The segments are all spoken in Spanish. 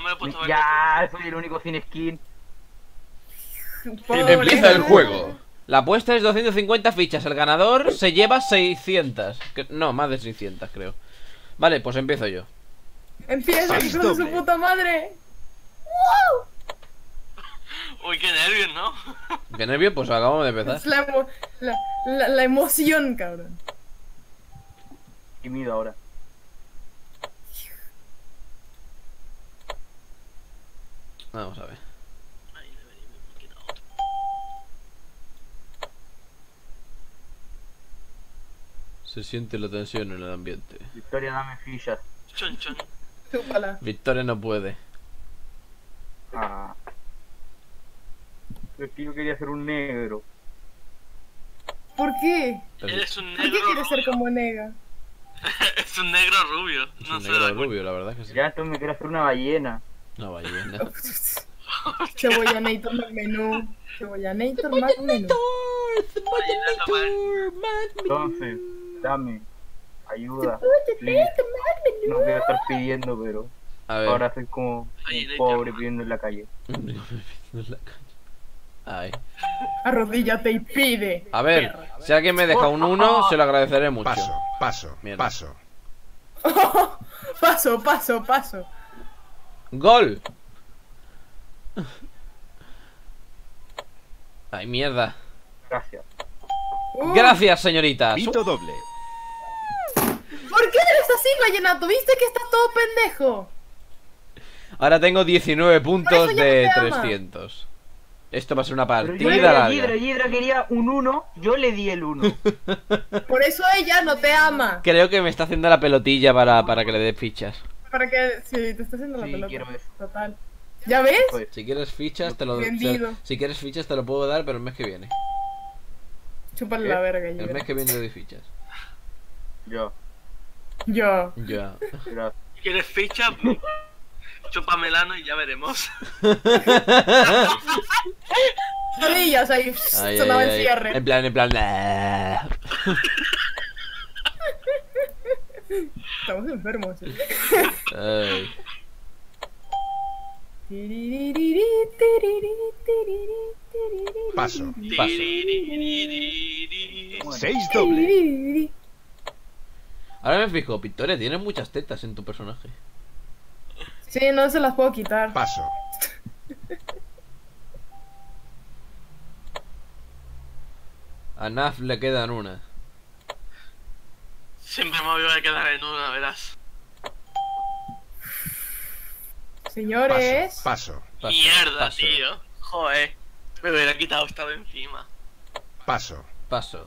me lo he puesto a ver. Ya, soy el único sin skin. Empieza el Pobre. juego. La apuesta es 250 fichas. El ganador se lleva 600. No, más de 600 creo. Vale, pues empiezo yo. Empieza, hijo de su puta madre. Uy, qué nervios, ¿no? ¿Qué nervio? Pues acabamos de empezar. Es la emoción, cabrón. Tímido ahora. Vamos a ver. Ahí debería haberme quitado otro. Se siente la tensión en el ambiente. Victoria, dame fichas. Chon, chon. Chúpala. Victoria no puede. Ah. Pero es que yo quería ser un negro. ¿Por qué? Eres un ¿Por negro qué quieres ser rubio. como nega? Es un negro rubio. Es No un sé. negro rubio, la verdad que sí. Ya, entonces me quiero hacer una ballena. Una ballena. Cebollanator McMenú. Cebollanator McMenú. Entonces, dame ayuda. Please. No quiero estar pidiendo, pero A ver. ahora soy como Ahí, un ahí, pobre ahí. pidiendo en la calle. Ay. Arrodíllate y pide. A ver, si alguien me deja un 1, se lo agradeceré mucho. Paso. Mierda. Paso, paso, paso. ¡Gol! Ay, mierda. Gracias. Gracias, señoritas. Pito doble. ¿Por qué eres así, vallenato? ¿Viste que estás todo pendejo? Ahora tengo 19 puntos Por eso ya de no te ama. 300. Esto va a ser una Pero yo partida le di a larga. Yidra quería un 1, yo le di el 1. Por eso ella no te ama. Creo que me está haciendo la pelotilla para que le dé fichas. Para que. Sí, te está haciendo la Sí, pelota. quiero eso. Total. ¿Ya ves? Pues, Si quieres fichas, te lo Vendido. si quieres fichas te lo puedo dar, pero el mes que viene. Chúpale la verga, El yo. mes que viene le doy fichas. yo. Yo. Ya. Gracias. ¿Quieres ficha? Chupa melano y ya veremos. Rodillas ahí. Ay, Sonaba ay, el ay. cierre. En plan. ah. Estamos enfermos. Ay. Paso. Paso. 6 doble. Ahora me fijo, Victoria, tienes muchas tetas en tu personaje. Sí, no se las puedo quitar. Paso. A Naf le quedan una. Siempre me voy a quedar en una, verás. Señores. Paso. Paso, Mierda, paso. tío. Joder. Me hubiera quitado esta de encima. Paso. Paso.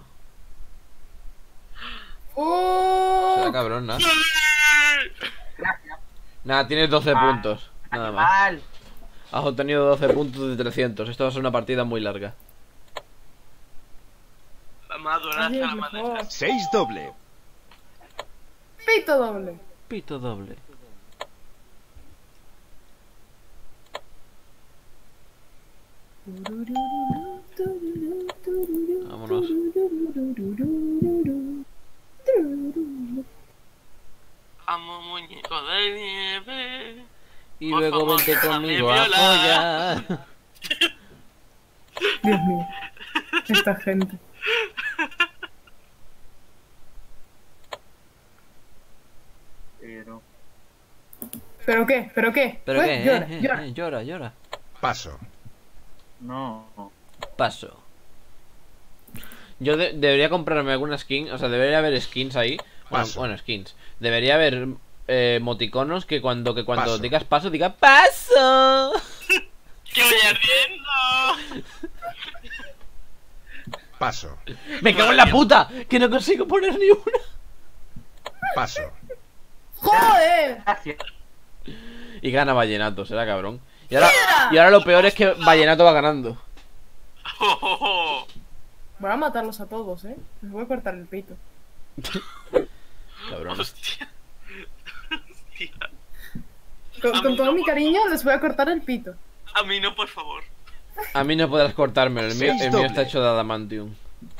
Será cabrón, Naf. Gracias. Nada, tienes 12 puntos. Nada más. Mal. Has obtenido 12 puntos de 300. Esto va a ser una partida muy larga. Vamos a durar Así hasta es la mejor. amanecer. 6 doble. Pito doble. Pito doble. Vámonos. Amo muñeco de nieve. Y Por luego favor, vente déjame conmigo a violar. follar. Dios mío. Esta gente. Pero. ¿Pero qué? ¿Pero qué? ¿Pero Pues, qué? Llora, llora. Llora, llora. Paso. No. Paso. Yo debería comprarme alguna skin. O sea, debería haber skins ahí. Paso. Bueno, skins. Debería haber emoticonos que cuando Paso. digas paso, diga paso. ¡Que voy ardiendo! Paso. Me cago en la puta. Que no consigo poner ni una. Paso. ¡Joder! Gracias. Y gana Vallenato, será cabrón. Y ahora lo peor es que Vallenato va ganando. Voy a matarlos a todos, ¿eh? Les voy a cortar el pito. Cabrón. Hostia. Hostia. Con todo mi cariño les voy a cortar el pito. A mí no, por favor. A mí no podrás cortármelo. El mío, Seis el mío doble. está hecho de adamantium.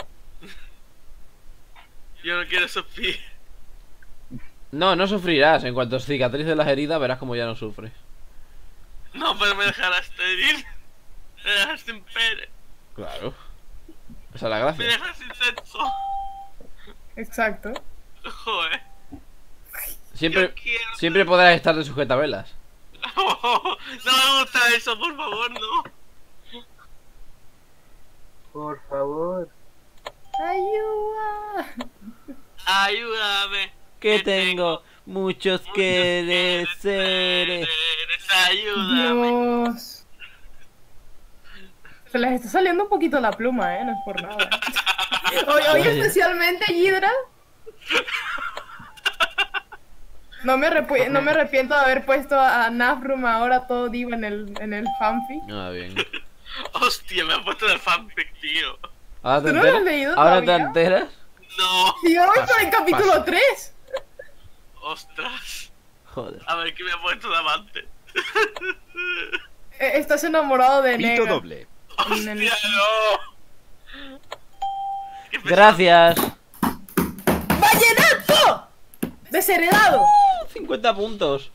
Yo no quiero sufrir. No, no sufrirás. En cuanto cicatrices las heridas, verás como ya no sufres. No, pero me dejará estéril. Me dejas sin pene. Claro. Esa es la Me gracia. dejas sin sexo. Exacto. Joder. Siempre, Yo quiero. siempre podrás estar de sujetavelas. No me gusta eso, por favor, no. Por favor. Ayuda. Ayúdame. Que tengo muchos que desear. Ayúdame. Dios. Se les está saliendo un poquito la pluma, no es por nada. Hoy especialmente, Yidra. No me arrepiento de haber puesto a Nafrum ahora todo diva en el fanfic. Ah, bien. Hostia, me ha puesto el fanfic, tío. ¿Ahora te ¿Tú no lo has enteras? leído ¿Ahora te todavía? enteras? No. Y yo voy Paso, por el capítulo paso. 3. Ostras. Joder. A ver qué me ha puesto de amante. Estás enamorado de Pito Negra. doble. En el- Hostia, no. Qué pesado. Gracias. ¡Vallenato! Desheredado. 50 puntos.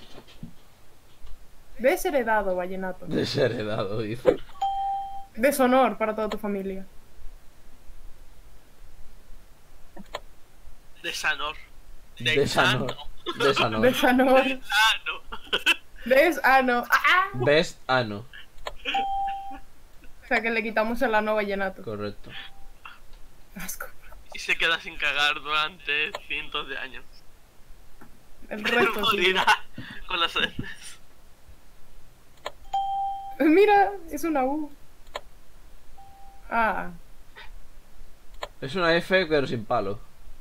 Desheredado, Vallenato. Desheredado, dice. Deshonor para toda tu familia. Desanor. Desanor. Desanor. Desanor. Desano. Desano. ¡Ah! Best ano. O sea que le quitamos el ano Vallenato. Correcto. Asco. Y se queda sin cagar durante cientos de años. El resto sí. Morirá con las heces. Mira, es una U. Ah. Es una F pero sin palo.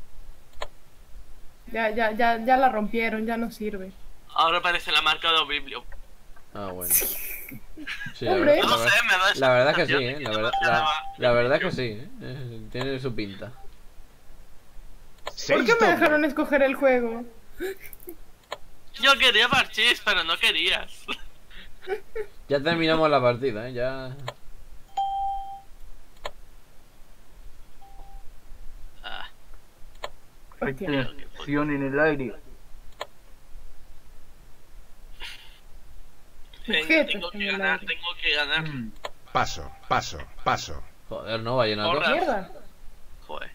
Ya la rompieron, ya no sirve. Ahora aparece la marca de Oblivion. Ah, bueno. Sí, Hombre. No sé, me da esa la verdad que sí, sensación de La la verdad, marca la verdad que sí, tiene su pinta. ¿Por 6 qué me doble. dejaron escoger el juego? Yo quería parchís, pero no querías. Ya terminamos la partida, ya. Ah, Hay Hostia. tensión en el aire. Sujetos tengo en que el ganar, aire. tengo que ganar. Paso, paso, paso. Joder, no, Vallenato. Porra. Mierda. Joder.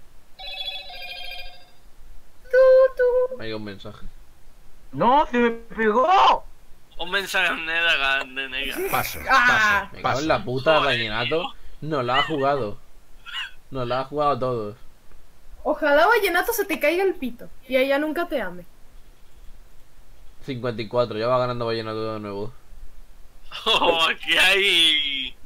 Hay un mensaje. ¡No! ¡Se me pegó! Un mensaje de negra. Paso, Ah. paso, Me cago en paso. la puta, Joder, Vallenato. Nos la ha jugado. Nos la ha jugado a todos. Ojalá Vallenato se te caiga el pito y ella nunca te ame. 54, ya va ganando Vallenato de nuevo. Oh, aquí hay.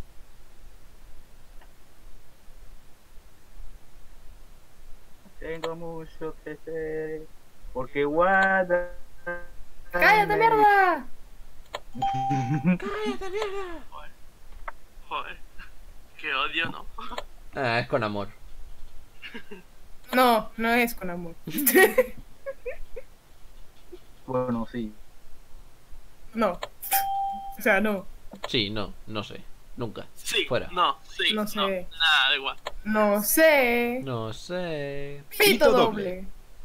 Tengo mucho que hacer. Porque guarda. ¡Cállate, mierda! Joder. Qué odio, ¿no? Ah, es con amor. No, no es con amor. Bueno, sí. No. O sea, no. Sí, no, no sé. Nunca. Sí. Fuera. No, sí. No sé. Nada, da igual. No sé. No sé. Pito doble.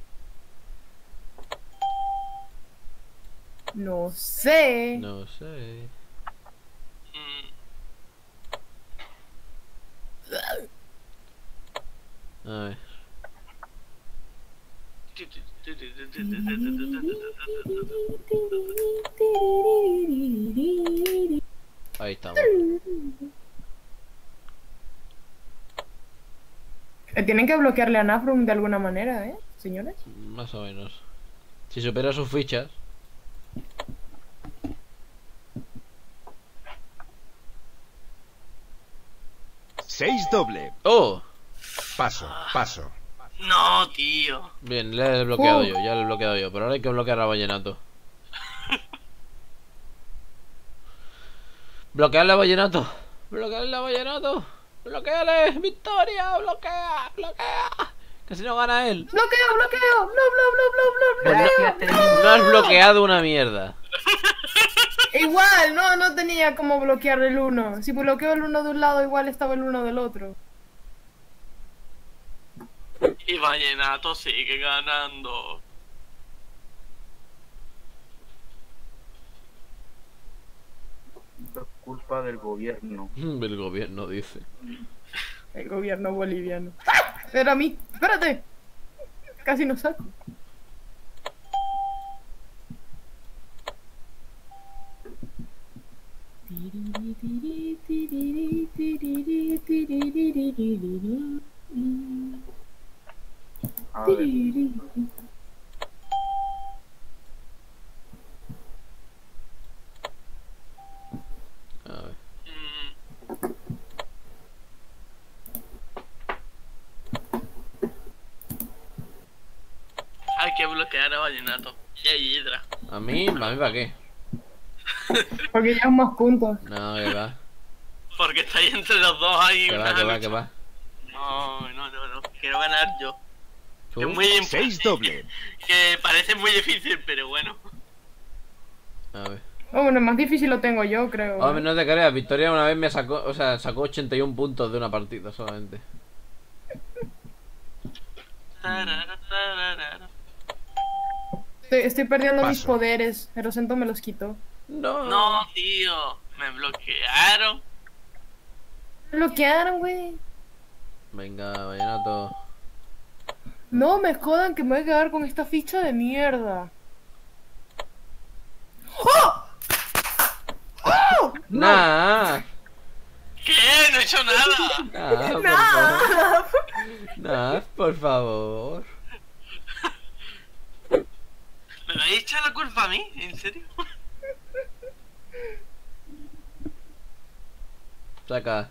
No sé. No sé. Mm, A ver. Ahí estamos. Tienen que bloquearle a Nafrum de alguna manera, señores. Más o menos. Si supera sus fichas. Seis doble. ¡Oh! Paso, paso. No, tío. Bien, le he desbloqueado yo, ya le he bloqueado yo. Pero ahora hay que bloquear a Vallenato. ¡Bloquearle a Vallenato! ¡Bloquearle a Vallenato! ¡Bloqueale! ¡Victoria! ¡Bloquea! ¡Bloquea! Que si no gana él. ¡Bloqueo, bloqueo! ¡Blo, blo, blo, blo, blo, blo! No has bloqueado una mierda. Igual, no tenía como bloquear el uno. Si bloqueo el uno de un lado, igual estaba el uno del otro. Y Vallenato sigue ganando. culpa del gobierno. El gobierno dice. El gobierno boliviano. ¡Ah! Era a mí. Espérate. Casi no saco. A ver. A ver. Hay que bloquear a Vallenato. Y a Hydra. ¿A mí para qué? Porque llevan más puntos. No, que va. Porque está ahí entre los dos ahí. Que va, que va, que va. No. Quiero ganar yo. ¿Tú? Es muy 6 doble. que parece muy difícil, pero bueno. A ver. Bueno, más difícil lo tengo yo, creo. Hombre, no te creas, Victoria una vez me sacó, o sea, sacó 81 puntos de una partida solamente. Estoy perdiendo mis Paso. poderes. Erosento me los quitó. No. No, tío. Me bloquearon. Bloquearon, güey. Venga, Vallenato. No me jodan que me voy a quedar con esta ficha de mierda. ¡Oh! ¡Oh! Nah. ¿Qué? No he hecho nada. Nah, por favor. ¿Me vais a echar la culpa a mí? ¿En serio? Saca.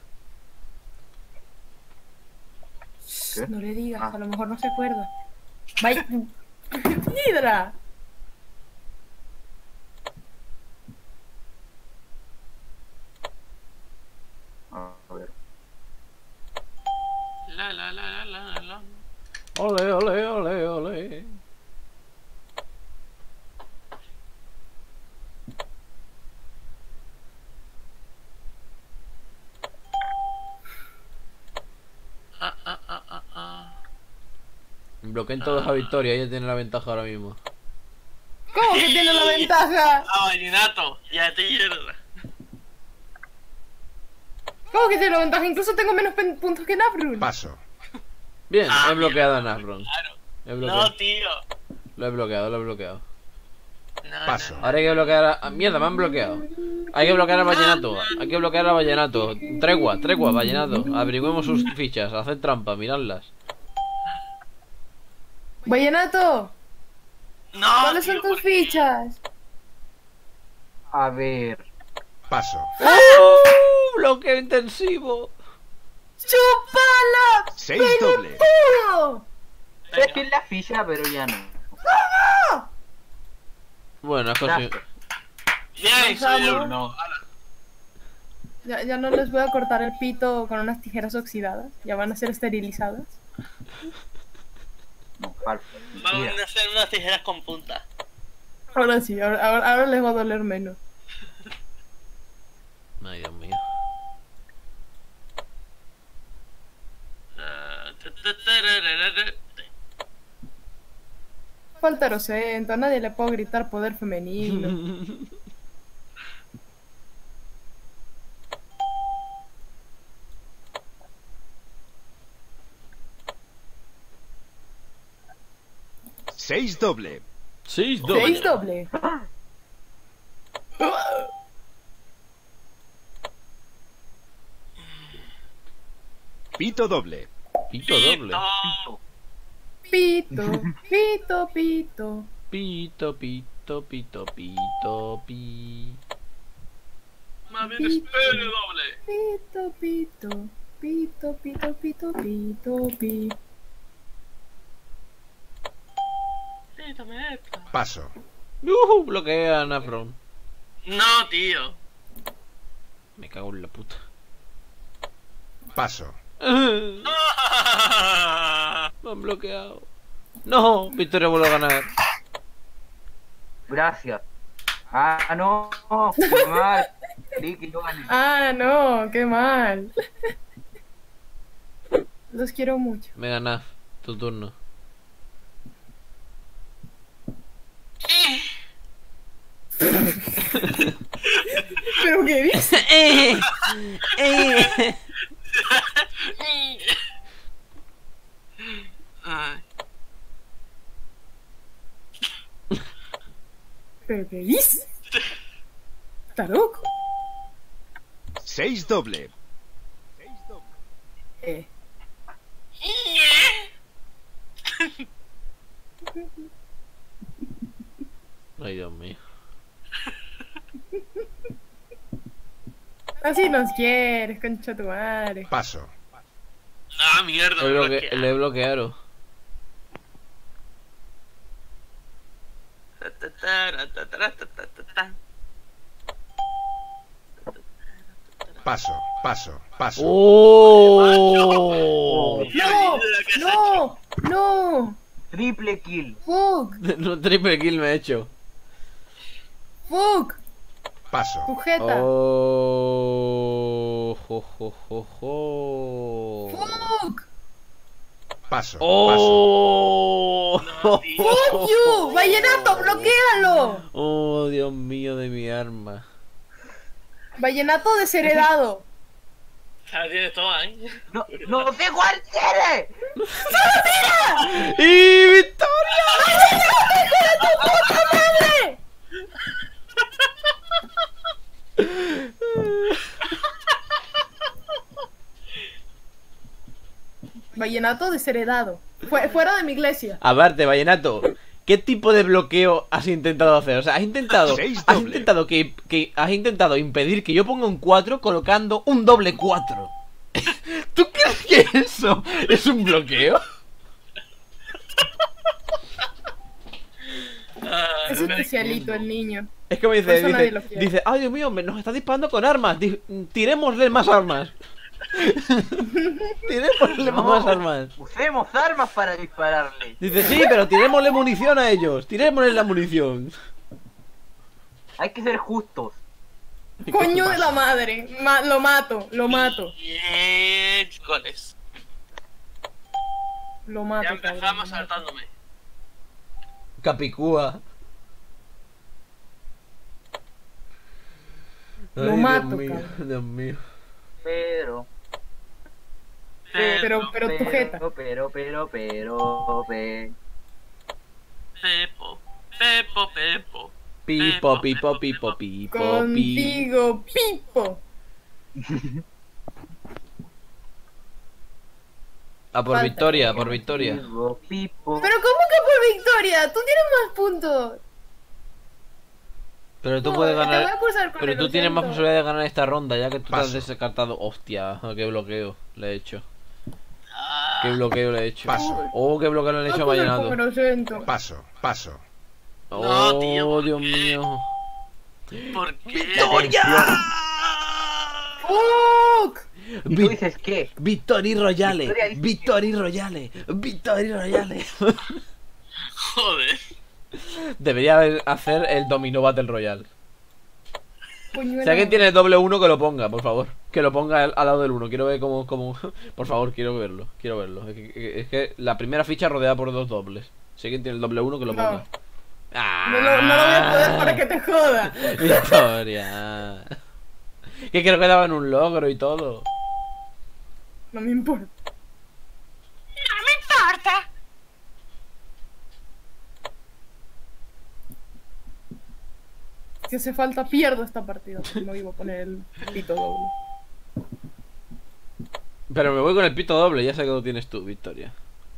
¿Qué? No le digas, Ah. a lo mejor no se acuerda. Vaya. ¡Hidra! A ver. La. Ole, ole, ole, ole. Bloqueen todos a Victoria, ella tiene la ventaja ahora mismo. ¿Cómo que tiene la ventaja? A Vallenato. Ya te hierda. ¿Cómo que tiene la ventaja? Incluso tengo menos puntos que Navrul. Paso. Bien, Ah, he bloqueado a Nafron. Claro. He bloqueado. No, tío. Lo he bloqueado, lo he bloqueado. No, Paso. Ahora hay que bloquear a... Mierda, me han bloqueado. Hay que bloquear a Vallenato. Hay que bloquear a Vallenato. Tregua, Vallenato. Averigüemos sus fichas. Haced trampa, miradlas. Vallenato, No, ¿cuáles son tío, tus ¿por qué? fichas? A ver. Paso. Bloqueo intensivo. ¡Chupala! 6 doble. ¡Puro! Es que es la ficha, pero ya no. Bueno, es cosa... Gracias. Bien, soy el No. Ya no les voy a cortar el pito con unas tijeras oxidadas. Ya van a ser esterilizadas. No, falso. Vamos Mentira. a hacer unas tijeras con punta. Ahora sí, ahora les va a doler menos. Ay, Dios mío. Falta Erosento, a nadie le puedo gritar poder femenino. Seis doble. 6 doble. 6 doble. Pito doble. Pito doble. Pito, pito, pito. Pito, pito, pito, pito, pi. Más bien espere doble. Pito, pito. Pito, pito, pito, pito, pi. Quítame esta. Paso. Bloquea a Nafron. No, tío. Me cago en la puta. Paso. Me han bloqueado. No, Victoria vuelve a ganar. Gracias. Ah, no. Qué mal. Creí que yo gané. Ah, no, qué mal. Los quiero mucho. Venga, Naf, tu turno. ¿Pero qué dices? ¿Está loco? 6 doble. Eh. Ay, Dios mío. Así nos quieres, concha tu madre. Paso. Ah, mierda, me bloquea. Le bloquearon. Paso. Paso. Paso. ¡Oh! ¡No! ¡No! ¡No! Triple kill. ¡Fuck! No, triple kill me he hecho. ¡Fuck! Paso. ¡Sujeta! Oh, jo, jo, jo, jo. ¡Fuck! Paso. Oh, No, tío. ¡Fuck you! ¡Vallenato, bloquéalo! oh, Dios mío de mi arma. Vallenato desheredado. La tienes toda, ¿eh? No, no sé cuál tiene. ¡Y victoria! ¡Madre! Vallenato desheredado. Fuera de mi iglesia. Aparte, Vallenato, ¿qué tipo de bloqueo has intentado hacer? O sea, has intentado has intentado impedir que yo ponga un 4 colocando un doble 4. ¿Tú crees que eso es un bloqueo? Es especialito el niño. Es que me Por eso nadie lo quiere. dice, ay Dios mío, nos está disparando con armas. Tirémosle más armas. Tirémosle más armas. Usemos armas para dispararle. Dice, sí, pero tirémosle munición a ellos. Tirémosle la munición. Hay que ser justos. Coño de la madre. Lo mato, lo mato. Bien, goles. Lo mato, Ya cabrón, empezamos lo mato. saltándome. Capicúa. Lo Ay, mato, Dios mío, cabrón. Dios mío. Pero. Pero tu jeta. Pero. Pepo, Pepo, Pepo. Pipo, pipo, pipo, pipo, pipo. Contigo, Pipo. A por Falta. victoria, a por victoria. Pipo. Pero ¿cómo que por victoria? Tú tienes más puntos. Pero tú No, puedes te voy a ganar. acusar con Pero el tú tienes más 200. posibilidad de ganar esta ronda, ya que tú te has Paso. descartado. Hostia, qué bloqueo le he hecho. Ah, Qué bloqueo le he hecho. Paso. Oh, qué bloqueo le he hecho a Vallenato. Con el 200. Paso. Paso. Oh, No, tío, ¿por Dios qué? mío. ¿por qué? ¡Fuck! ¿Y tú dices qué? Victory Royale, Victoria dice- Victory Royale, Victory Royale. Joder. Debería hacer el Domino Battle Royale. Puñuelo. Si alguien tiene el doble 1, que lo ponga, por favor. Que lo ponga al lado del 1. Quiero ver cómo. Por favor, quiero verlo. Quiero verlo. Es que la primera ficha rodeada por dos dobles. Si alguien tiene el doble 1, que lo No. ponga. ¡Ah! No lo voy a poder para que te joda. Victoria. Que creo que daban un logro y todo. No me importa. Si hace falta, pierdo esta partida. Porque no iba a poner el pito doble. Pero me voy con el pito doble. Ya sé que lo tienes tú, Victoria.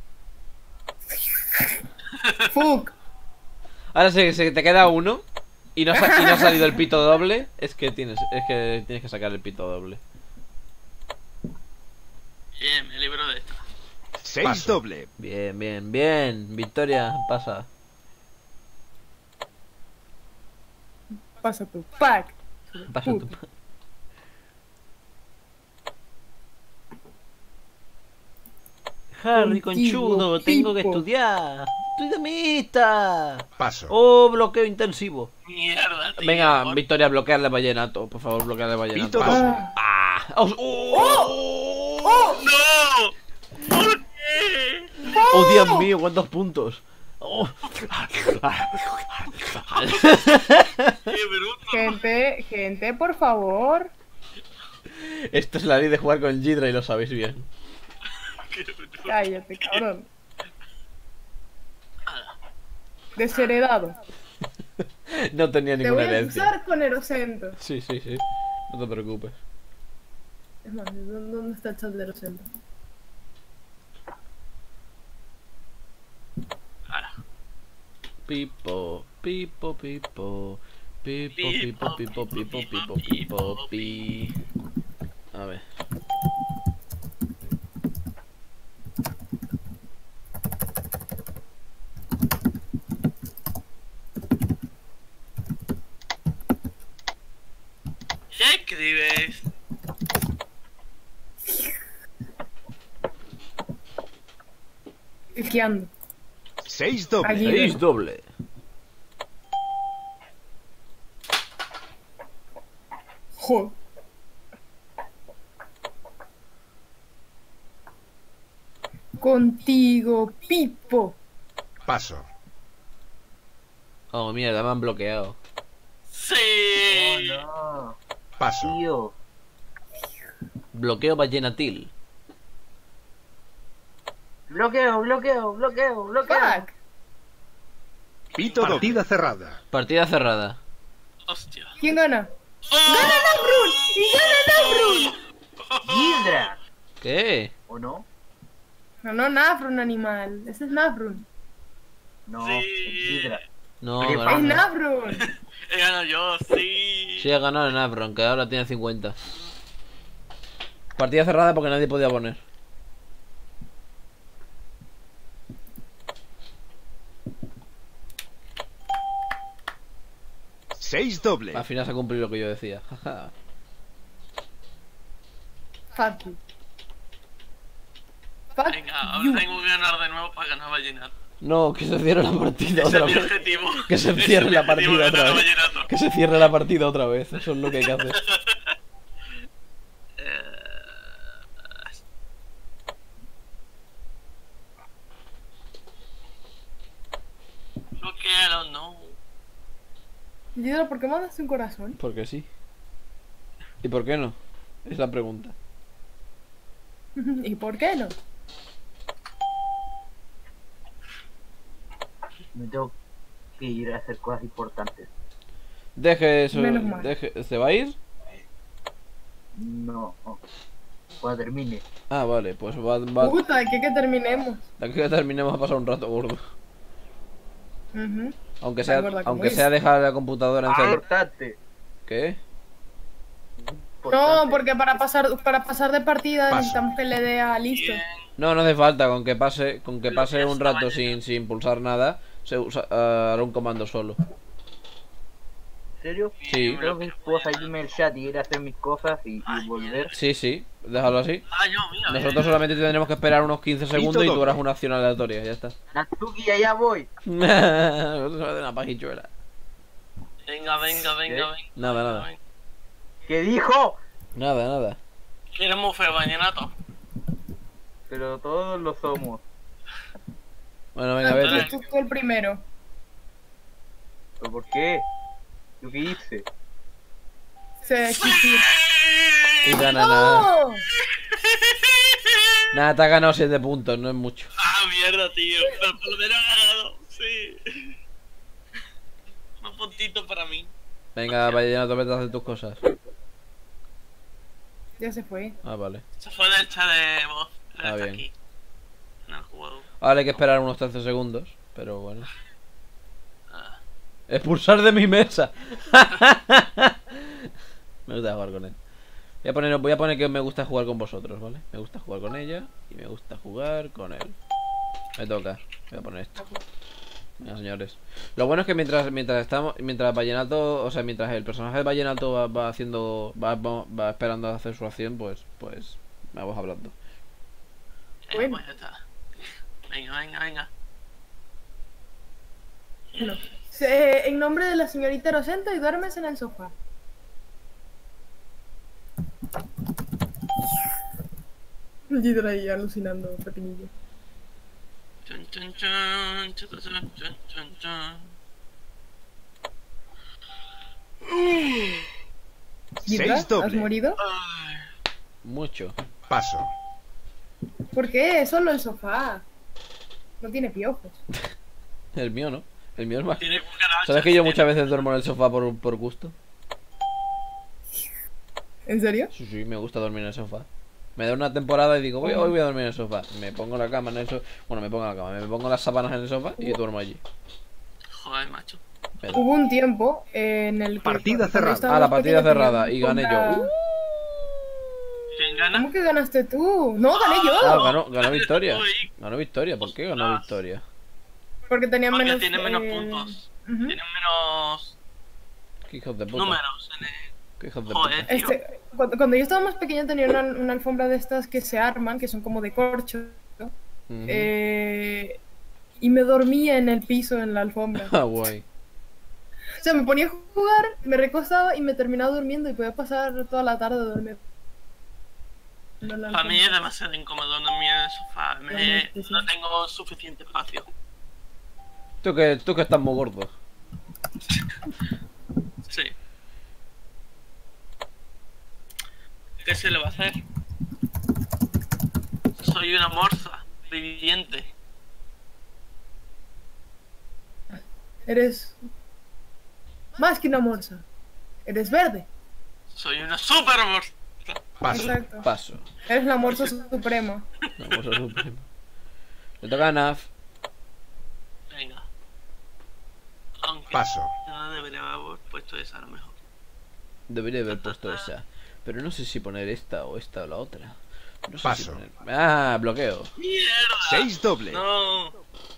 Fuck. Ahora si se te queda uno y no ha salido el pito doble, es que tienes que sacar el pito doble. Bien, me libro de esta. 6 Paso. doble. Bien, bien, bien. Victoria, pasa. Pasa tu pack. Pasa tu... Harry, conchudo, tengo que tipo. estudiar. ¡Estoy de mixta! Paso. ¡Oh, bloqueo intensivo! Mierda, tío. Venga, por- Victoria, bloquearle a Vallenato. Por favor, bloquearle a Vallenato. Pito doble. ¡Ah! ¡Oh! ¡No! ¿Por qué? ¡Oh, Dios mío! ¿Cuántos puntos? Oh. ¡Qué bruto! Gente, por favor. Esto es la ley de jugar con Gidra y lo sabéis bien. ¡Qué bruto! Cállate, cabrón. Desheredado. No tenía Te ninguna voy a herencia. usar con Erocento. Sí, sí, sí. No te preocupes. Es más, ¿dónde está el chat de Erocento? Ahora. Pipo, pipo, pipo. Pipo, pipo, pipo, pipo, pipo, pipo, pi. A ver. ¿Qué escribes? Esquiando. 6 doble. Allí. 6 doble. Joder. Contigo, Pipo. Paso. Oh, mierda, me han bloqueado. Sí. Oh, no. Paso. Tío. Bloqueo ballenatil. Bloqueo, bloqueo, bloqueo, bloqueo. Fuck. Pito doble. Partida cerrada. Partida cerrada. Hostia. ¿Quién gana? ¡Oh! ¡Gana Navrun! ¡Y gana Navrun! Hidra. ¿Qué? ¿O no? No, no, Navrun, animal. Ese es Navrun. No, Sí. Hidra. No, Oye, ¡Es ganó. Navrun! He ganado yo, sí. Sí, ha ganado el Navron, que ahora tiene 50. Partida cerrada porque nadie podía poner. Seis doble. Al final se ha cumplido lo que yo decía. Jaja. Fuck you. Fuck Venga, ahora you. tengo que ganar de nuevo para ganar Vallenato. No, que se cierre la partida Ese otra es mi vez. objetivo. Que se Ese es cierre mi la objetivo, partida ganar otra vez. Vallenato. Que se cierre la partida otra vez. Eso es lo que hay que hacer. Bloquealo, no. Yidra, ¿por qué mandaste un corazón? Porque sí. ¿Y por qué no? Es la pregunta. ¿Y por qué no? Me tengo que ir a hacer cosas importantes. Deje eso. Menos mal. Deje, ¿se va a ir? No. Cuando termine. Ah, vale, pues va. Puta, de que terminemos. De aquí que terminemos a pasar un rato gordo. Ujú. Aunque sea, Recuerda cómo aunque es. sea dejar la computadora encendida. Importante. ¿Qué? No, porque para pasar de partida Paso. necesitamos que le dé a listo. Bien. No, no hace falta, con que pase un Bloqueas la rato ballena. sin pulsar nada, se usa, hará un comando solo. ¿En serio? Sí. Creo que puedo salirme del chat y ir a hacer mis cosas y volver. Sí, sí, déjalo así. Ah, yo, mira. Nosotros solamente tendremos que esperar unos 15 segundos y tú doble. harás una acción aleatoria, ya está. Natsuki, allá voy. Nosotros de una pajichuela. Venga, venga, venga, venga. Nada, nada. Venga. ¿Qué dijo? Nada, nada. ¿Quieres muy feo, Vallenato? Pero todos lo somos. Bueno, venga, Entonces vete. tú el primero. ¿Pero por qué? ¿Yo qué hice? Se existir. Y gana nada. ¡No! Nada, te ha ganado 7 puntos, no es mucho. Ah, mierda, tío. Pero por lo menos ha ganado. Sí. Un puntito para mí. Venga, vaya, vete a hacer tus cosas. Ya se fue. Ah, vale. Se fue del chat de voz. Él Ah, está bien. aquí. En el juego. Ahora hay que esperar unos 13 segundos, pero bueno. Ah. Expulsar de mi mesa. Me gusta jugar con él. Voy a poner que me gusta jugar con vosotros, ¿vale? Me gusta jugar con ella y me gusta jugar con él. Me toca. Voy a poner esto. Venga, señores. Lo bueno es que mientras Vallenato, o sea, mientras el personaje de Vallenato va esperando a hacer su acción, pues vamos hablando. Bueno. Pues ya está. Venga, venga, venga. No. En nombre de la señorita Rosento y duermes en el sofá. Yidra ahí alucinando, pequeñillo. Chun, chun, chun, chun, chun, chun, chun, chun. Yidra, 6 ¿has doble. morido? Ay, Mucho. Paso. ¿Por qué? Solo el sofá. No tiene piojos. El mío, ¿no? El mío es más. Tiene cucarachas. ¿Sabes que yo muchas veces duermo en el sofá por gusto? ¿En serio? Sí, sí, me gusta dormir en el sofá. Me da una temporada y digo, hoy voy a dormir en el sofá. Me pongo la cama en el sofá. Bueno, me pongo la cama, me pongo las sábanas en el sofá y duermo allí. Joder, macho. Pero- Hubo un tiempo en el que... Partida cuando cerrada. estábamos la partida pequeños cerrada teníamos y gané yo. una- ¿Quién gana? ¿Cómo que ganaste tú? No, gané yo. Ganó Victoria. Uy. Ganó Victoria. ¿Por qué ganó Victoria? Porque tenían Porque menos... tiene menos puntos. ujú. Tiene menos ¿Qué hijos de puta? números en el... ¿Qué hijos de Joder, puta? tío. Cuando yo estaba más pequeña tenía una alfombra de estas que se arman, que son como de corcho. Ujú. Y me dormía en el piso, en la alfombra. Ah, guay. O sea, me ponía a jugar, me recostaba y me terminaba durmiendo y podía pasar toda la tarde dormir. Para mí es demasiado incómodo dormir en el sofá. Realmente, sí. No tengo suficiente espacio. Tú que estás muy gordo. Sí. ¿Qué se le va a hacer? Soy una morsa viviente. Eres más que una morsa. Eres verde. Soy una super morsa. Paso. Exacto. Paso. Eres la morsa suprema. Vamos a supremo. Le toca a Naf. Venga. Aunque Paso. no debería haber puesto esa a lo mejor. Debería haber puesto esa. Pero no sé si poner esta o la otra. No sé Paso. si poner... Ah, bloqueo. ¡Mierda! 6 doble. No.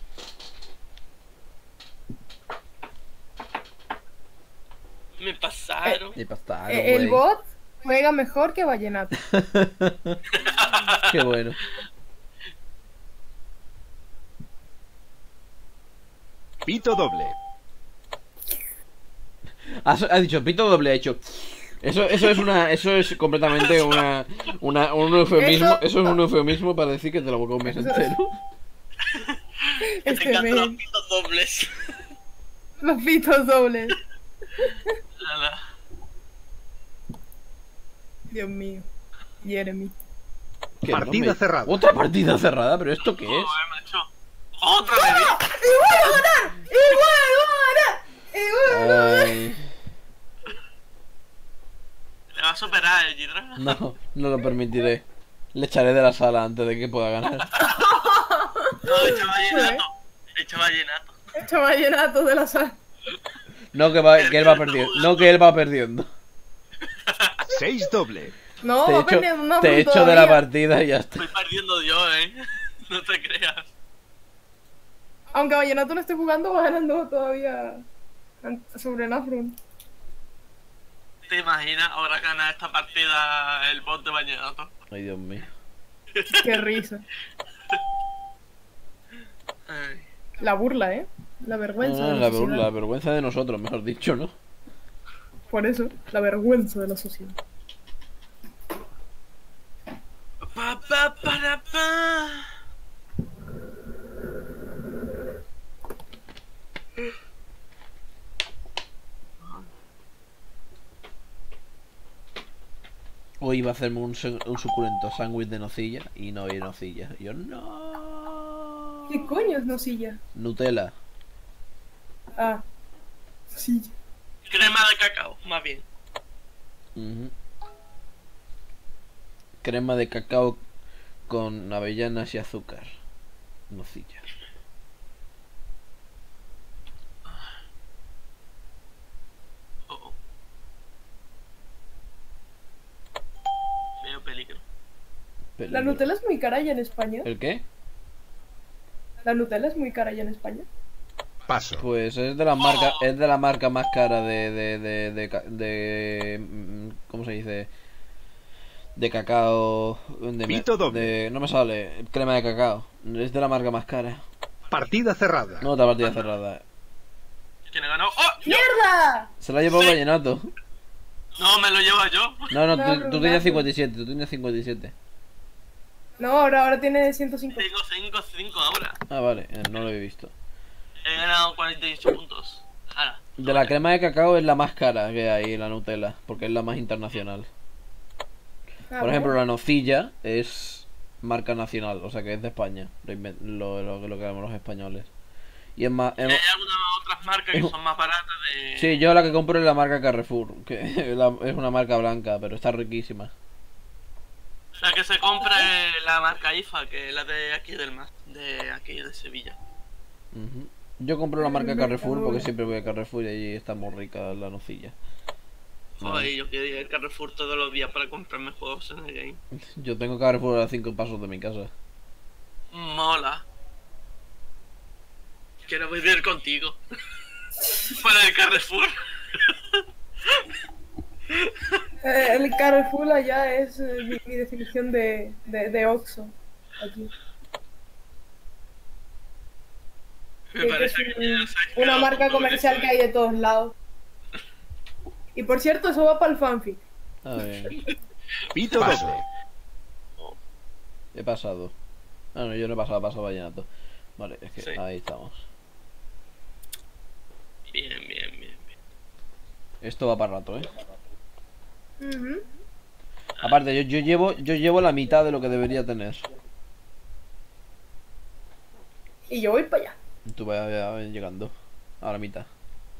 Me pasaron. Y pasaron, El güey. bot juega mejor que Vallenato. Qué bueno. Pito doble. Ha dicho pito doble, ha hecho. Eso es completamente un eufemismo. Eso es un eufemismo para decir que te lo comes Eso- entero. Me Este encantan los men, pitos dobles. los pitos dobles. Nada. Dios mío. Jeremy. ¿Qué? Partida cerrada. Otra partida cerrada, pero ¿esto qué es? Joder, macho. ¡Otra vez! ¡Igual a ganar! ¡Igual a ganar! Ay, Le va a superar el Gidra. no lo permitiré. Le echaré de la sala antes de que pueda ganar. No, echa vallenato. Echa vallenato. Hecho vallenato de la sal. No que él va perdiendo. No que él va perdiendo. 6 doble. No, Te va echo, perdiendo una te punto echo de la todavía. partida y ya está. Estoy perdiendo yo, No te creas. Aunque Vallenato no esté jugando, va ganando todavía sobre Nafrun. ¿Te imaginas ahora ganar esta partida el bot de vallenato? Ay, Dios mío. Qué risa. Ay. La burla, ¿eh? La vergüenza. No, de la sociedad. vergüenza de nosotros, mejor dicho, ¿no? Por eso, la vergüenza de la sociedad. Pa, pa, para, pa. Hoy iba a hacerme un suculento sándwich de nocilla y no hay nocilla. Y yo, no. ¿Qué coño es nocilla? Nutella. Ah, sí. Crema de cacao, más bien. Ujú. Crema de cacao con avellanas y azúcar. Nocilla. Oh, oh. Veo peligro. ¿La Nutella es muy cara ya en España? ¿El qué? ¿La Nutella es muy cara ya en España? Paso. Pues es de la marca, es de la marca más cara ¿cómo se dice? De cacao, Pito doble. no me sale, crema de cacao. Es de la marca más cara. Partida cerrada. No, otra partida cerrada. ¿Quién ha ganado? ¡Oh! ¡Yo! ¡Mierda! Se la ha llevado Sí. Vallenato. No, me lo llevo yo. No, No, tú tenías Brunato. 57, tú tenías 57. No, ahora tiene 105. Tengo 5 ahora. Ah, vale, no lo he visto. He ganado 48 puntos. Ahora. De la crema de cacao es la más cara que hay, la Nutella, porque es la más internacional. Ah, Por ejemplo, ¿vale? la nocilla es marca nacional, o sea que es de España, lo que hagamos los españoles. Y es más, ¿Hay alguna otras marcas que son más baratas de... Sí, yo la que compro es la marca Carrefour, que es una marca blanca, pero está riquísima. La que se compra es la marca IFA, que es la de aquí del mar, de aquí de Sevilla. Ujú. Yo compro la marca Carrefour porque siempre voy a Carrefour y allí está muy rica la nocilla. Joder, yo quiero ir al Carrefour todos los días para comprarme juegos en el game. Yo tengo Carrefour a 5 pasos de mi casa. Mola. Quiero vivir contigo. Para el Carrefour. El Carrefour allá es mi definición de Oxxo. Aquí. Me Que parece es que ya sabes que una los marca juegos comercial que hay de todos lados. Y por cierto, eso va para el fanfic. Ah, bien. Pito doble. He pasado. Ah, no, yo no he pasado, he pasado vallenato. Vale, es que Sí. ahí estamos. Bien, bien, bien, bien. Esto va para rato, Ujú. Aparte, yo llevo la mitad de lo que debería tener. Y yo voy para allá. Tú vayas llegando a la mitad.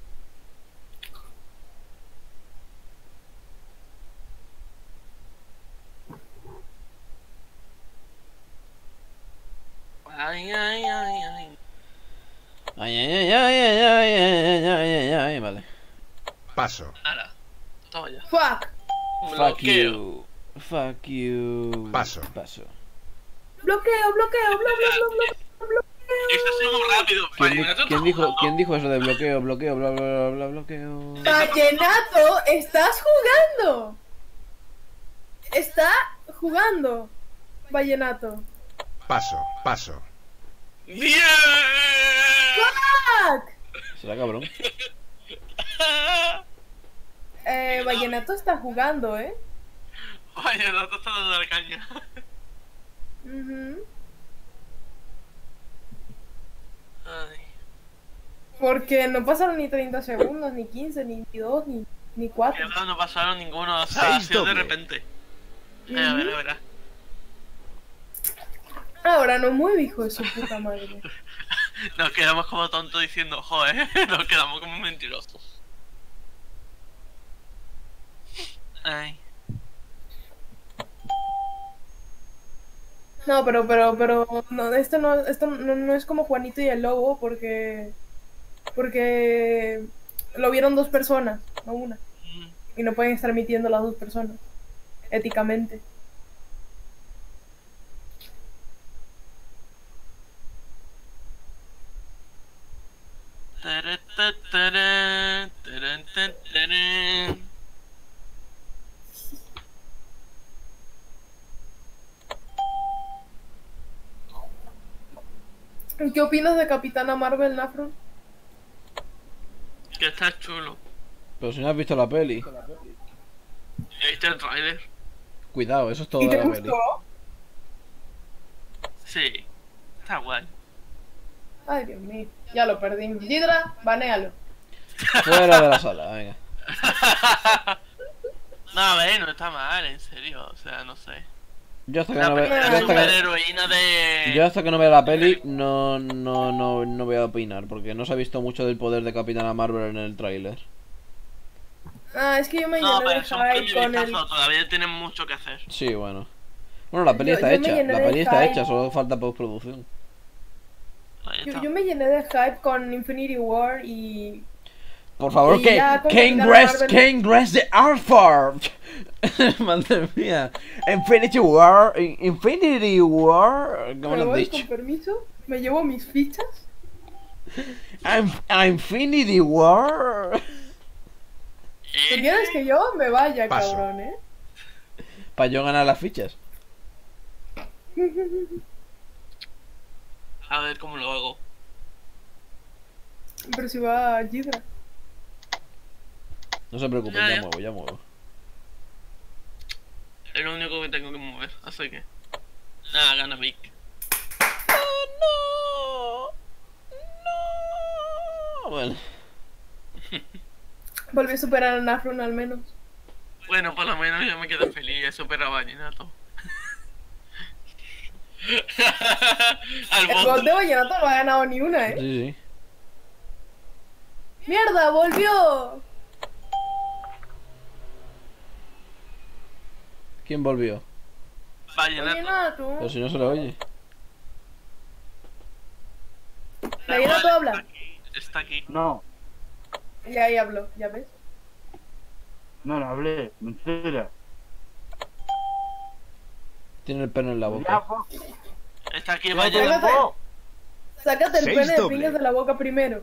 Ay, ay, ay, ay. Ay, ay, ay, ay, ay, ay, ay, ay, ay, vale. Paso. Ahora, toma ya. Fuck. Fuck Bloqueo. you. Fuck you. Paso. Paso. Bloqueo, bloqueo, bloqueo. Eso ha sido muy rápido. ¿Quién dijo eso de bloqueo, bloqueo, bla, bla, bla, bla, bloqueo? Vallenato, estás jugando. Está jugando. Vallenato. Paso. Paso. ¡Bien! Fuck. ¿Será cabrón? Vallenato está jugando, Vaya, no te está dando la caña. Ujú. Ay. Porque no pasaron ni 30 segundos, ni 15, ni 2, ni 4. Que no pasaron ninguno, o sea, ha Seis sido de doble. repente. A ver, a ver. Ahora no mueve, hijo de su puta madre. Nos quedamos como tontos diciendo, joder, nos quedamos como mentirosos. Ay. No, pero no, esto no es como Juanito y el Lobo porque lo vieron 2 personas, no una. Mm. Y no pueden estar emitiendo las 2 personas, éticamente. Tarán, tarán, tarán, tarán. ¿Qué opinas de Capitana Marvel, Nafron? Que está chulo. Pero si no has visto la peli. ¿Viste el trailer? Cuidado, eso es todo ¿Y de te la peli. gustó? Sí. Está guay. Ay, Dios mío, ya lo perdimos. Gidra, banéalo. Fuera de la sala, venga. No, a ver, no está mal, en serio. O sea, no sé. Yo hasta que La no vea, primera yo hasta que, superheroína de... yo hasta que no vea la peli no voy a opinar, porque no se ha visto mucho del poder de Capitana Marvel en el tráiler. Ah, es que yo me No, llené pero de es un hype con el... vistazo, todavía tienen mucho que hacer. Sí, bueno. Bueno, la peli Yo- está yo me hecha, llené la de peli está hype. hecha, solo falta postproducción. Ahí está. Yo me llené de hype con Infinity War y... Por favor, Y que ya con Kane Capitana Grass, Marvel- Kane Grass de Arthur. Madre mía. Infinity War, ¿cómo Me lo has voy, dicho? con permiso, me llevo mis fichas. Infinity War. Si quieres que yo me vaya, Paso. cabrón, Para yo ganar las fichas. A ver cómo lo hago. Pero si va Gidra. No se preocupen, Ya, ya ya. muevo, ya muevo. Es lo único que tengo que mover, así que... Nada, gana Vic. ¡Oh, no! No. Bueno, Volví a superar a Nafron al menos. Bueno, por lo menos yo me quedo feliz, he superado a Vallenato. Al El bot. bot de Vallenato no ha ganado ni una, sí, sí. ¡Mierda! ¡Volvió! ¿Quién volvió? Vallenato. Vallenato. Pero si no se lo oye. Vallenato habla. Está aquí. No, Ya ahí habló, ¿ya ves? no hablé, mentira. Tiene el pelo en la Ya, boca. pues, Está aquí ya, Vallenato. pues. Sácate el 6 pene de doble. pingas de la boca primero.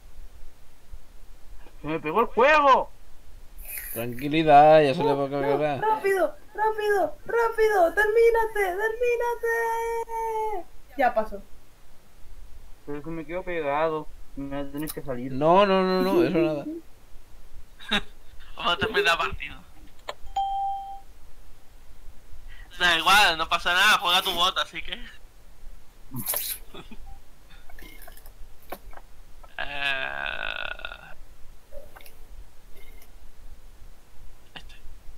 Se me pegó el juego. Tranquilidad, ya se le va a No, cagar. rápido, rápido, rápido, termínate, termínate. Ya pasó. Pero se me quedó pegado. Me tenés que salir. No, no, no, no, eso nada. Vamos a terminar la partida. Da igual, no pasa nada, juega tu bot, así que. Este.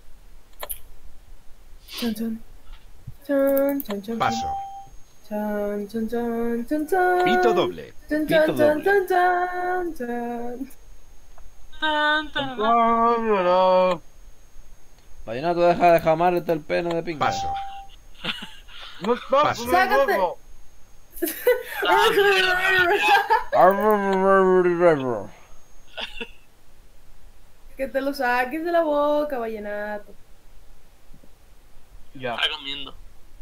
Chan, chan. Chan, chan, chan. Paso. Chan, chan, chan, chan, chan. Pito doble. Chan, Pito chan, chan, doble. chan, chan, chan. Tan, tan, tan. Ay, no. Vallenato, deja de jamarte el pelo de pinga. Paso. No, Paso. no, Sácate. no. Que te lo saques de la boca, vallenato. Ya. Está comiendo.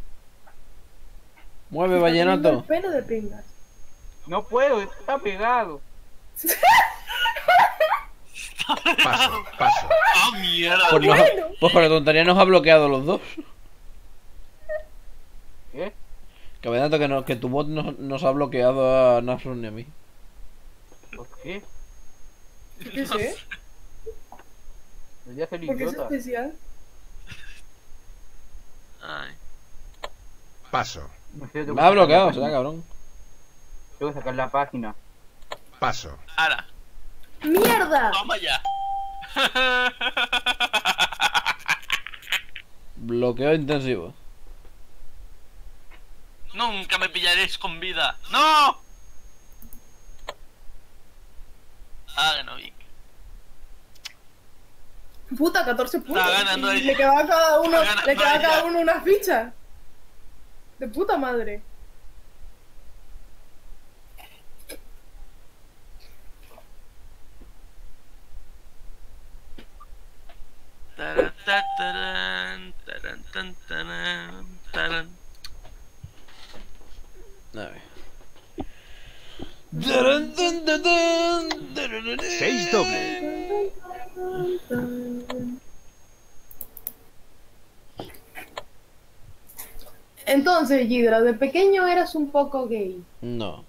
Mueve, Está comiendo Vallenato. el pelo de pingas. No puedo, está pegado. Paso. Paso. ¡Ah, mierda! Pues, Bueno. pues con la tontería nos ha bloqueado los dos. ¿Qué? Que Vallenato, que tu bot nos ha bloqueado a Nasrun y a mí. ¿Por qué? ¿Qué sé? Debería ser Porque es idiota. especial. Ay. Paso. No sé, tengo Me que ha sacar bloqueado, la será página. cabrón. Tengo que sacar la página. Paso. Ahora. ¡Mierda! Toma ya. Bloqueo intensivo. Nunca me pillaréis con vida. ¡No! Ah, que no, Vic. Puta, 14 puntos. Está ganando Y ella. le quedaba a cada uno, Está ganando le quedaba a cada ella. uno una ficha. De puta madre. Taran, taran, taran, taran, taran, taran. A ver. 6 doble. Entonces, Gidra, de pequeño eras un poco gay. No.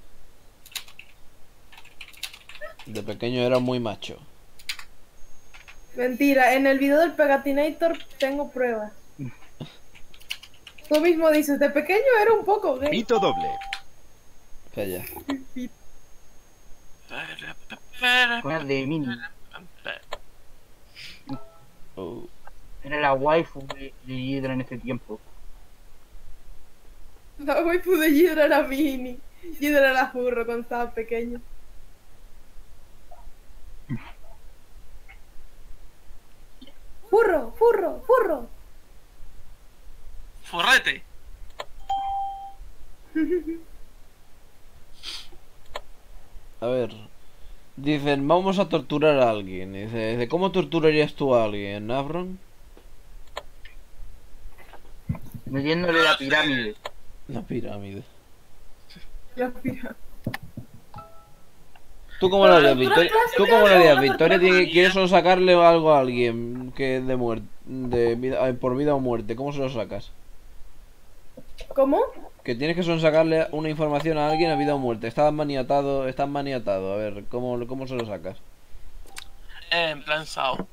De pequeño era muy macho. Mentira, en el video del Pegatinator tengo pruebas. Tú mismo dices, de pequeño era un poco gay. Pito doble. Calla. Con el de Mini. Era la waifu de Hydra en ese tiempo. La waifu de Gidra era mini. Gidra era furro cuando estaba pequeño. Furro, furro, furro. Forrete. A ver. Dicen, vamos a torturar a alguien. Dice, ¿cómo torturarías tú a alguien, Navron? Metiéndole la pirámide. La pirámide. Ya, mira. ¿Tú cómo lo harías, Pero Victoria? clásica, ¿Tú cómo lo harías, no, Victoria? no, no, ¿Quieres solo sacarle algo a alguien que de muerte, de vida, por vida o muerte? ¿Cómo se lo sacas? ¿Cómo? Que tienes que sacarle una información a alguien a vida o muerte. Estás maniatado. A ver, ¿cómo se lo sacas? En plan Sao.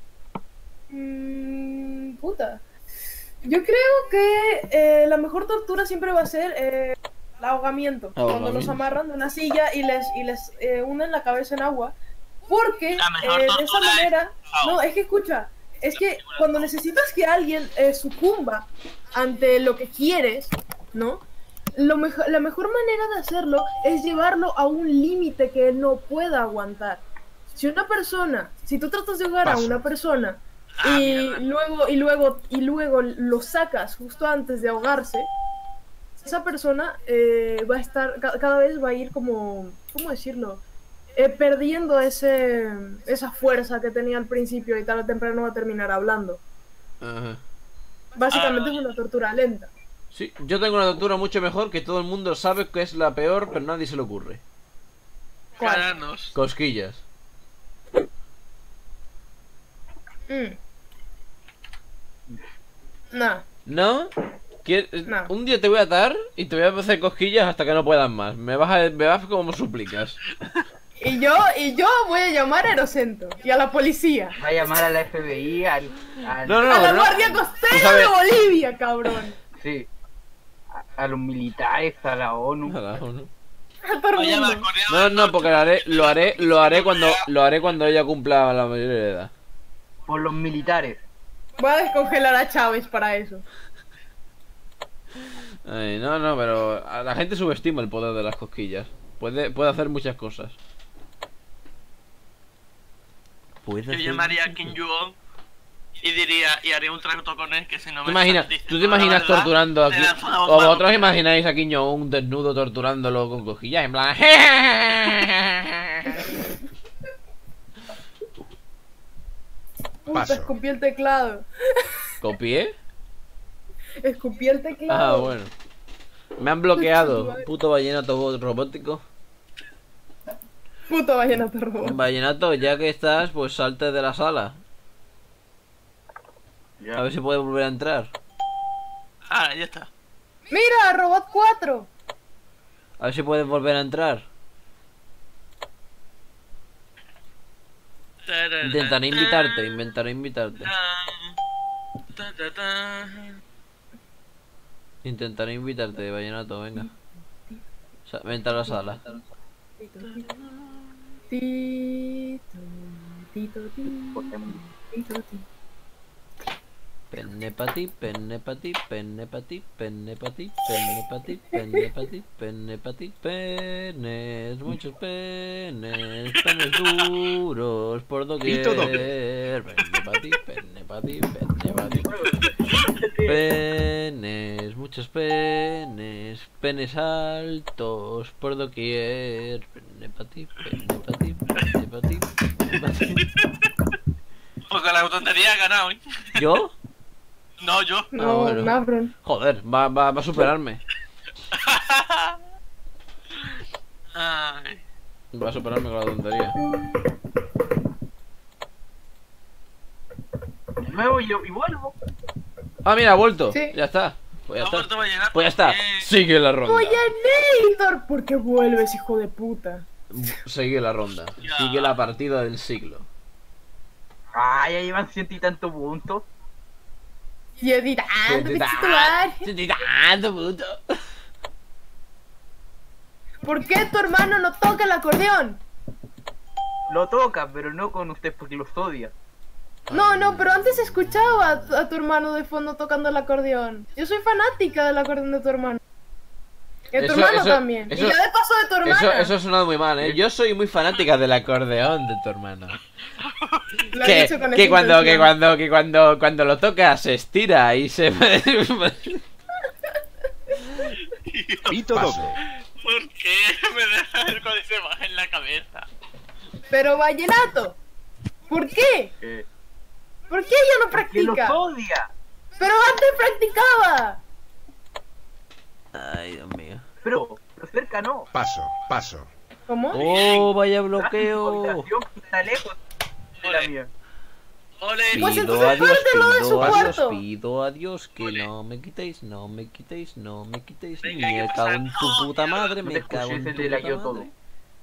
Puta. Yo creo que la mejor tortura siempre va a ser el ahogamiento. Cuando Ahogamiento. los amarran de una silla y les hunden la cabeza en agua. Porque La mejor de esa tortura es manera... ahog- No, es que escucha. Es que cuando necesitas que alguien sucumba ante lo que quieres, ¿no? La mejor manera de hacerlo es llevarlo a un límite que no pueda aguantar. Si tú tratas de ahogar a Paso. una persona Ah, y mierda. luego lo sacas justo antes de ahogarse, esa persona va a estar, cada vez va a ir como, ¿cómo decirlo? Perdiendo esa fuerza que tenía al principio y tarde o temprano va a terminar hablando. Ajá. Básicamente es una tortura lenta. Sí, yo tengo una tortura mucho mejor que todo el mundo sabe que es la peor, pero nadie se le ocurre. ¿Cuál? Caranos. Cosquillas. Nah. ¿No? No. Un día te voy a atar y te voy a hacer cosquillas hasta que no puedas más. Me vas como suplicas. Y yo voy a llamar a Aerocento y a la policía. Va a llamar a la FBI, No, no, A la pero no. Guardia Tú Costera sabes- de Bolivia, cabrón. Sí. A los militares, a la ONU. Nada, ¿no? A todo el Oye, mundo. la coreana. No, porque lo haré cuando ella cumpla la mayoría de edad. Por los militares. Voy a descongelar a Chávez para eso. Ay, no, pero a la gente subestima el poder de las cosquillas. Puede hacer muchas cosas. Yo llamaría a Kim Jong y diría, y haría un trato con él que si no ¿Tú me te estás diciendo imaginas la verdad, torturando te aquí? lanzo una O bomba vosotros nuclear. imagináis a Kim Jong-un desnudo torturándolo con cosquillas, en plan. Puta, Paso. escupí el teclado. ¿Copié? Escupí el teclado. Ah, bueno. Me han bloqueado. Puto vallenato robótico. Puto vallenato robot. Vallenato, ya que estás, pues salte de la sala. Ya. A ver si puede volver a entrar. Ah, ya está. Mira, Robot 4. A ver si puedes volver a entrar. Intentaré invitarte. Intentaré invitarte, vallenato, venga. Vente a la sala. Tito, tito, tito, tito, tito. Penne pa' ti, penne pa' ti, penne pa' ti, penne pa' ti, penne pa' ti, penne pa' ti, penne pa' ti, penes, muchos penes, penes duros por Pito doquier. Penne pa' ti, penne pa' ti, penne pa' ti. Penes, muchos penes, penes altos por doquier. Penne pa' ti, penne pa' ti, penne pa' ti, penne pa' ti. Porque la tontería ha ganado, ¿eh? ¿Yo? No, yo. No, bueno. Nafron. Joder, va a superarme. Ay. Va a superarme con la tontería. De nuevo yo y vuelvo. Ah, mira, ha vuelto. Sí. Ya está. Pues ya Ha está. vuelto Vallenato. Pues ya está. Bien. Sigue la ronda. Nator, ¿por qué vuelves, hijo de puta? Sigue la ronda. Ya. Sigue la partida del siglo. Ah, ya llevan ciento y tantos puntos. Y editando, textual. Tanto puto. ¿Por qué tu hermano no toca el acordeón? Lo toca, pero no con usted porque los odia. No, pero antes escuchaba a tu hermano de fondo tocando el acordeón. Yo soy fanática del acordeón de tu hermano. Y de tu Eso- hermano eso- también. eso- Y ya de paso de tu hermana. Eso ha sonado muy mal, ¿eh? Yo soy muy fanática del acordeón de tu hermano. Lo he Que, dicho con que, esa cuando, que, intención. cuando lo tocas se estira y se... Pito Paso. doble. ¿Por qué me dejas el códice baja en la cabeza? Pero Vallenato, ¿por qué? ¿Por qué ella no Que los practica? odia. Pero antes practicaba. Ay, Dios mío. Pero cerca no. Paso. Paso. ¿Cómo? Oh, vaya Tu bloqueo. habitación está lejos de la mía. Ole. Pues Pido entonces a Dios, pártelo de su pido a Dios, cuarto. pido a Dios que Ole. no me quitéis, no me quitéis, no me quitéis. Venga, hay que Me cago en pasar. tu puta madre, No me te cago en escuches, tu el de la puta yo todo. madre.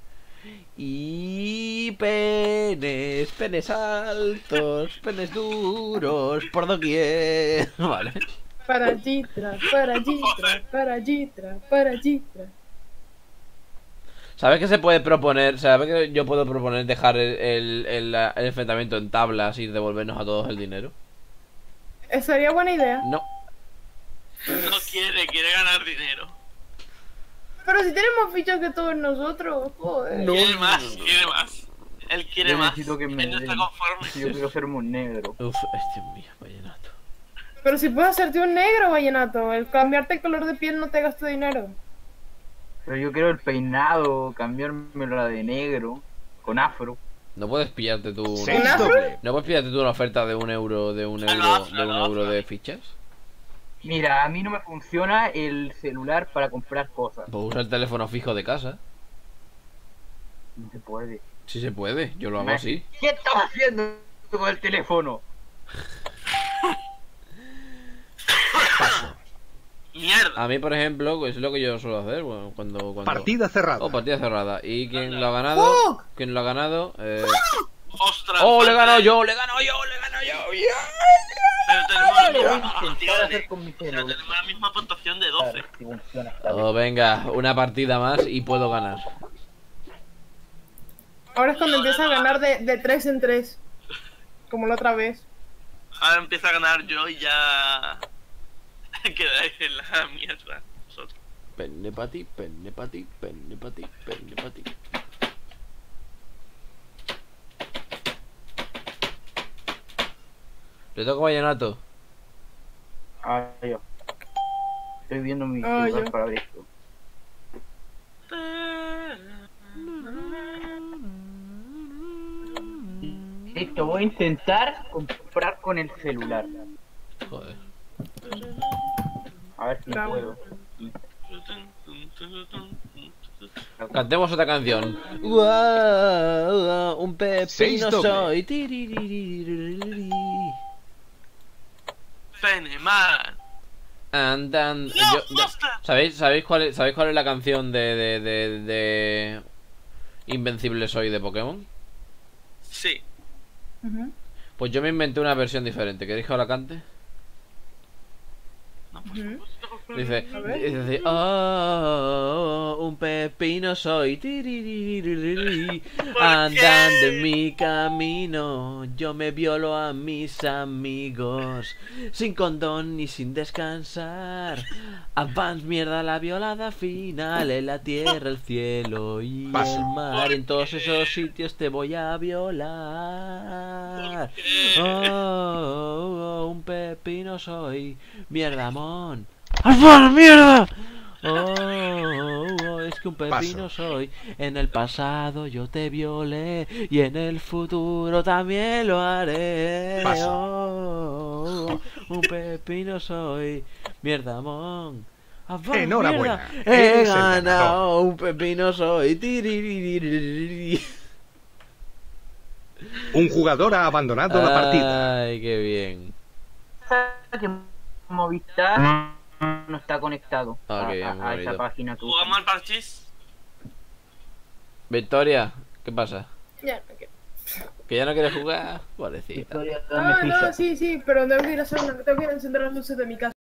Y penes, penes altos, penes duros, por doquier. Vale. Para Jitra, para Jitra, para Jitra, para Jitra. ¿Sabes que se puede proponer? ¿Sabes que yo puedo proponer dejar el enfrentamiento en tablas y devolvernos a todos el dinero? Sería buena idea. No. No quiere ganar dinero. Pero si tenemos fichas que todos nosotros, joder. No. Quiere más, quiere más. Él quiere Yo más. necesito que me Él no está den. conforme. Yo quiero ser un negro. Uf, este es mío, vallenato. Pero si puedes hacerte un negro, vallenato. El cambiarte el color de piel no te gasta dinero. Pero yo quiero el peinado, cambiármelo de negro, con afro. No puedes pillarte tú una... 6 doble. ¿No puedes pillarte tú una oferta de un euro, de un euro de fichas? Mira, a mí no me funciona el celular para comprar cosas. Pues usa el teléfono fijo de casa. No se puede. Sí se puede, yo lo hago así. ¿Qué estás haciendo con el teléfono? Paso. Mierda. A mí, por ejemplo, es lo que yo suelo hacer cuando... Partida cerrada. Oh, partida cerrada. ¿Y quién lo ha ganado? ¡Fuck! ¿Quién lo ha ganado? Ostras. ¡Oh, le he ganado falta- yo! ¡Le he ganado yo! ¡Le he ganado yo! ¡Yeah! Pero tenemos la Lo voy a misma intentar puntuación. hacer con mi Pero celular. tenemos la misma puntuación de A 12. ver si funciona esta vez. Oh, venga, una partida más y puedo ganar. Ahora es cuando empieza a ganar de 3 en 3. Como la otra vez. Ahora empieza a ganar yo y ya. Quedáis en la mierda. Vosotros. Penne pa' ti, penne pa' ti, penne pa' ti, penne pa' ti. Le toca vallenato. Ah, yo. Estoy viendo mi Ah, celular yo. para ver esto. Esto voy a intentar comprar con el celular. Joder. A ver si Bravo. puedo. Cantemos otra canción. Uah, un Seis pepino doble. soy. Tiriririririririri. Feneman. Andan. No, basta. ¿Sabéis cuál es la canción de Invencible Soy de Pokémon? Sí. Ujú. Pues yo me inventé una versión diferente. ¿Queréis que os la cante? No, por Ujú. supuesto. Dice, A ver. dice, oh, un pepino soy, tiririririri, andando en mi camino, yo me violo a mis amigos, sin condón ni sin descansar, avance mierda la violada final, en la tierra, el cielo y Paso. el mar, en todos esos sitios te voy a violar. Oh, un pepino soy, mierda, mon. ¡Alfaro, mierda! Oh, es que un pepino Paso. soy. En el pasado yo te violé y en el futuro también lo haré. Paso. Oh, un pepino soy. Mierda, mon. ¡Alfaro, Enhorabuena, mierda! He eres el ganador. ganado, un pepino soy. Tiririririri. Un jugador ha abandonado la partida. Ay, qué bien. Que Movistar no está conectado Ah, a, qué bien, a muy esa bonito. página que ¿Jugamos usan. al parchís? Victoria, ¿qué pasa? Ya, no quiero. ¿Que ya no quieres jugar? Pobrecita. Victoria, dame Ah, prisa. no, sí, pero tengo que ir a encender las luces de mi casa.